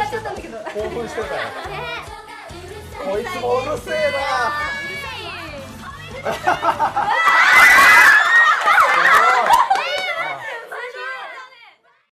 してた。興奮してたよ。こいつもうるせえな。